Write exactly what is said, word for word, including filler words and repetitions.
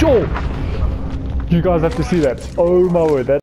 Yo! You guys have to see that. Oh my word, that